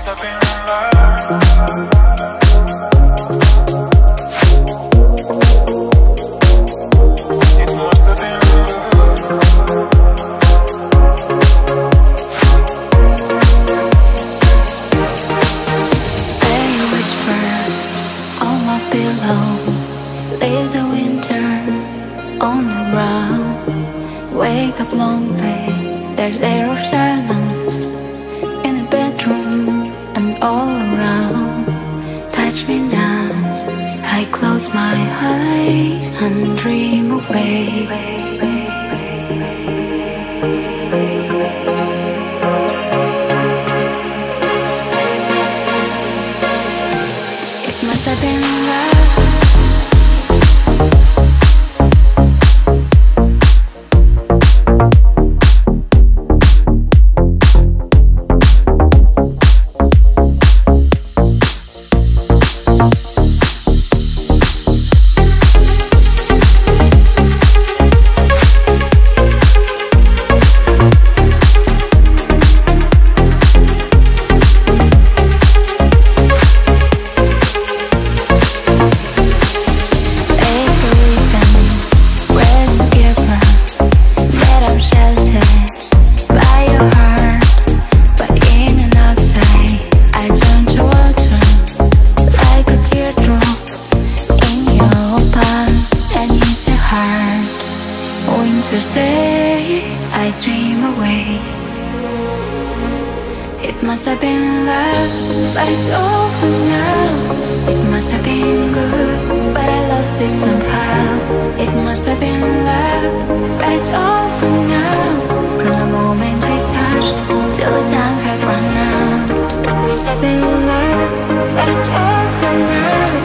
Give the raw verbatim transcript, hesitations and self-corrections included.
have been in love. It must have been love. They whisper on my pillow, leave the winter on the ground. Wake up lonely, there's air of silence in the bedroom and all around. Touch me now, I close my eyes and dream away. It must have been love. Winter's day, I dream away. It must have been love, but it's over now. It must have been good, but I lost it somehow. It must have been love, but it's over now. From the moment we touched till the time had run out. It must have been love, but it's over now.